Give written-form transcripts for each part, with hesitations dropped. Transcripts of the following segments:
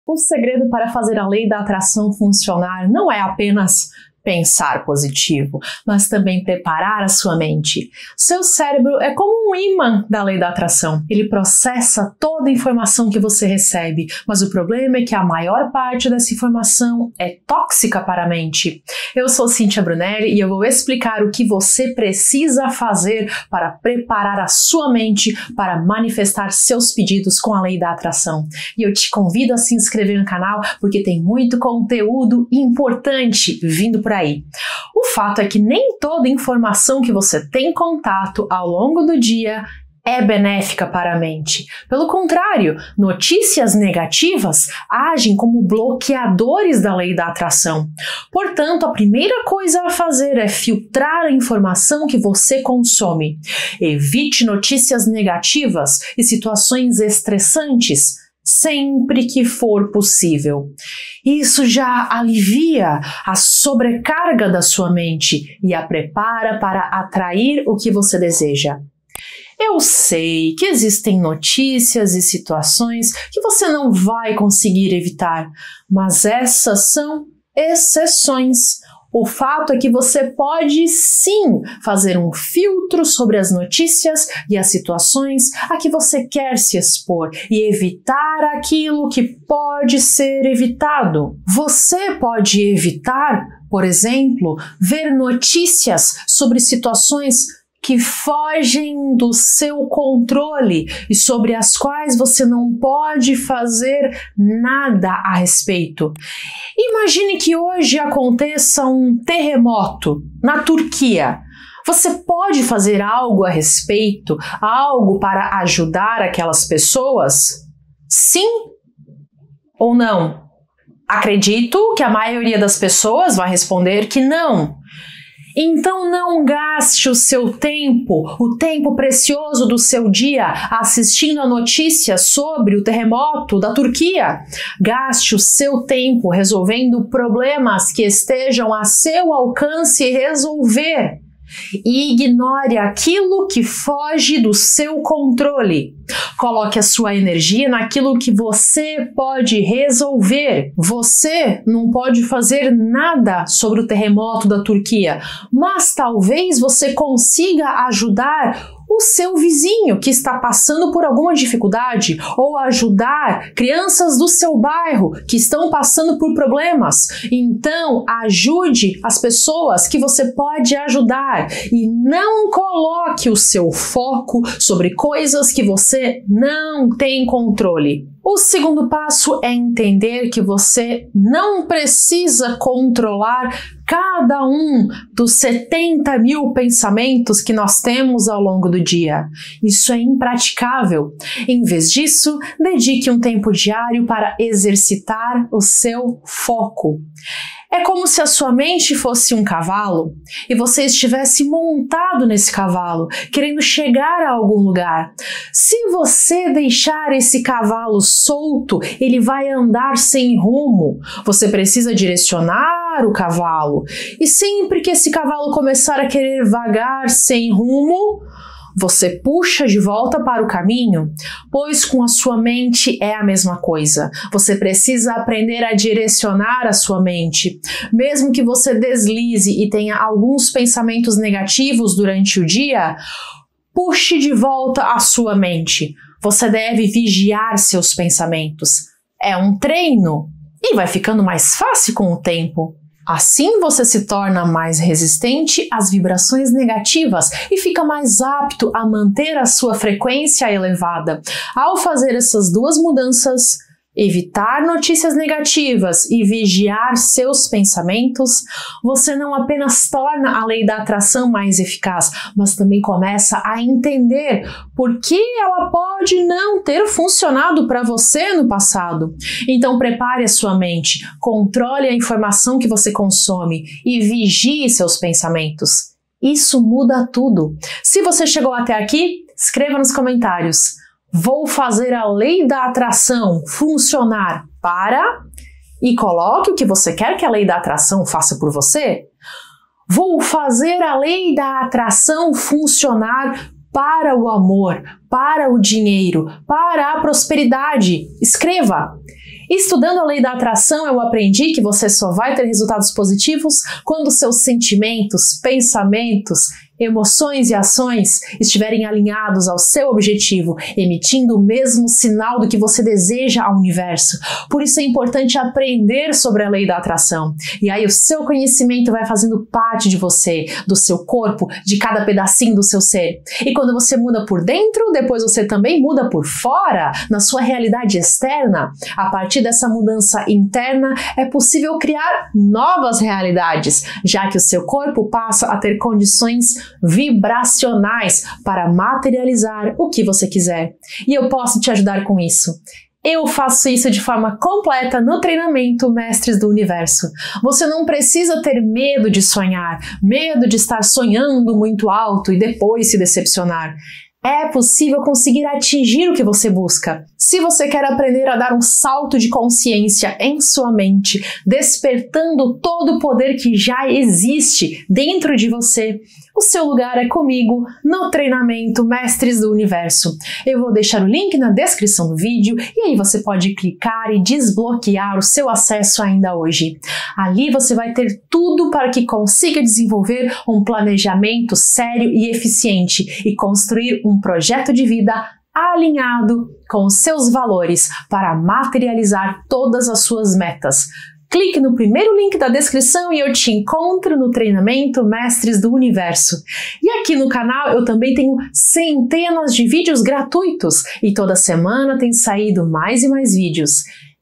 O segredo para fazer a lei da atração funcionar não é apenas pensar positivo, mas também preparar a sua mente. Seu cérebro é como um ímã da lei da atração. Ele processa toda a informação que você recebe, mas o problema é que a maior parte dessa informação é tóxica para a mente. Eu sou Cíntia Brunelli e eu vou explicar o que você precisa fazer para preparar a sua mente para manifestar seus pedidos com a lei da atração. E eu te convido a se inscrever no canal porque tem muito conteúdo importante vindo por aí. O fato é que nem toda informação que você tem contato ao longo do dia é benéfica para a mente. Pelo contrário, notícias negativas agem como bloqueadores da lei da atração. Portanto, a primeira coisa a fazer é filtrar a informação que você consome. Evite notícias negativas e situações estressantes sempre que for possível. Isso já alivia a sobrecarga da sua mente e a prepara para atrair o que você deseja. Eu sei que existem notícias e situações que você não vai conseguir evitar, mas essas são exceções. O fato é que você pode sim fazer um filtro sobre as notícias e as situações a que você quer se expor e evitar aquilo que pode ser evitado. Você pode evitar, por exemplo, ver notícias sobre situações que fogem do seu controle e sobre as quais você não pode fazer nada a respeito. Imagine que hoje aconteça um terremoto na Turquia. Você pode fazer algo a respeito, algo para ajudar aquelas pessoas? Sim ou não? Acredito que a maioria das pessoas vai responder que não. Então não gaste o seu tempo, o tempo precioso do seu dia, assistindo a notícias sobre o terremoto da Turquia. Gaste o seu tempo resolvendo problemas que estejam a seu alcance resolver. E ignore aquilo que foge do seu controle. Coloque a sua energia naquilo que você pode resolver. Você não pode fazer nada sobre o terremoto da Turquia, mas talvez você consiga ajudar o seu vizinho que está passando por alguma dificuldade, ou ajudar crianças do seu bairro que estão passando por problemas. Então, ajude as pessoas que você pode ajudar e não coloque o seu foco sobre coisas que você não tem controle. O segundo passo é entender que você não precisa controlar cada um dos 70 mil pensamentos que nós temos ao longo do dia. Isso é impraticável. Em vez disso, dedique um tempo diário para exercitar o seu foco. É como se a sua mente fosse um cavalo e você estivesse montado nesse cavalo, querendo chegar a algum lugar. Se você deixar esse cavalo solto, ele vai andar sem rumo. Você precisa direcionar o cavalo. E sempre que esse cavalo começar a querer vagar sem rumo, você puxa de volta para o caminho, pois com a sua mente é a mesma coisa. Você precisa aprender a direcionar a sua mente. Mesmo que você deslize e tenha alguns pensamentos negativos durante o dia, puxe de volta a sua mente. Você deve vigiar seus pensamentos. É um treino e vai ficando mais fácil com o tempo. Assim você se torna mais resistente às vibrações negativas e fica mais apto a manter a sua frequência elevada. Ao fazer essas duas mudanças, evitar notícias negativas e vigiar seus pensamentos, você não apenas torna a lei da atração mais eficaz, mas também começa a entender por que ela pode não ter funcionado para você no passado. Então prepare a sua mente, controle a informação que você consome e vigie seus pensamentos. Isso muda tudo. Se você chegou até aqui, escreva nos comentários: vou fazer a lei da atração funcionar para... e coloque o que você quer que a lei da atração faça por você. Vou fazer a lei da atração funcionar para o amor, para o dinheiro, para a prosperidade. Escreva. Estudando a lei da atração, eu aprendi que você só vai ter resultados positivos quando seus sentimentos, pensamentos, emoções e ações estiverem alinhados ao seu objetivo, emitindo o mesmo sinal do que você deseja ao universo. Por isso é importante aprender sobre a lei da atração. E aí o seu conhecimento vai fazendo parte de você, do seu corpo, de cada pedacinho do seu ser. E quando você muda por dentro, depois você também muda por fora, na sua realidade externa. A partir dessa mudança interna, é possível criar novas realidades, já que o seu corpo passa a ter condições vibracionais para materializar o que você quiser. E eu posso te ajudar com isso. Eu faço isso de forma completa no treinamento Mestres do Universo. Você não precisa ter medo de sonhar, medo de estar sonhando muito alto e depois se decepcionar. É possível conseguir atingir o que você busca. Se você quer aprender a dar um salto de consciência em sua mente, despertando todo o poder que já existe dentro de você, o seu lugar é comigo no treinamento Mestres do Universo. Eu vou deixar o link na descrição do vídeo e aí você pode clicar e desbloquear o seu acesso ainda hoje. Ali você vai ter tudo para que consiga desenvolver um planejamento sério e eficiente e construir um projeto de vida alinhado com os seus valores para materializar todas as suas metas. Clique no primeiro link da descrição e eu te encontro no treinamento Mestres do Universo. E aqui no canal eu também tenho centenas de vídeos gratuitos e toda semana tem saído mais e mais vídeos.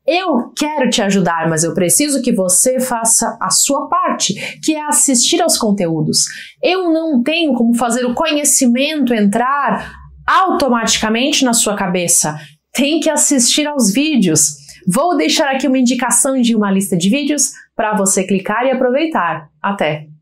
Eu quero te ajudar, mas eu preciso que você faça a sua parte, que é assistir aos conteúdos. Eu não tenho como fazer o conhecimento entrar automaticamente na sua cabeça. Tem que assistir aos vídeos. Vou deixar aqui uma indicação de uma lista de vídeos para você clicar e aproveitar. Até!